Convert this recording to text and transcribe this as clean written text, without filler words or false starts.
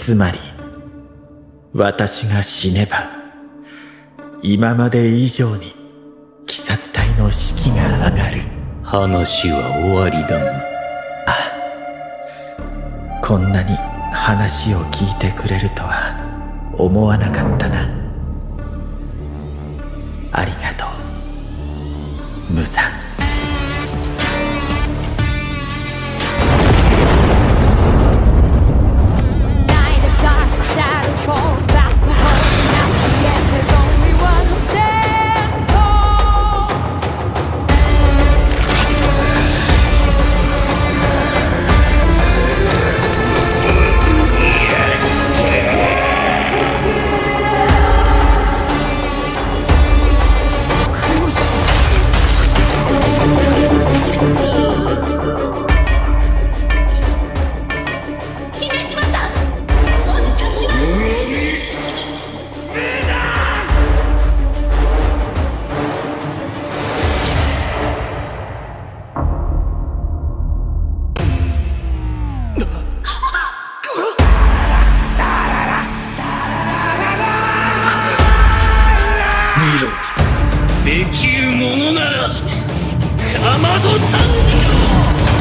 つまり私が死ねば今まで以上に鬼殺隊の士気が上がる。 話は終わりだな。 こんなに話を聞いてくれるとは思わなかったな。ありがとう無惨。 できるものならかまどたんよ。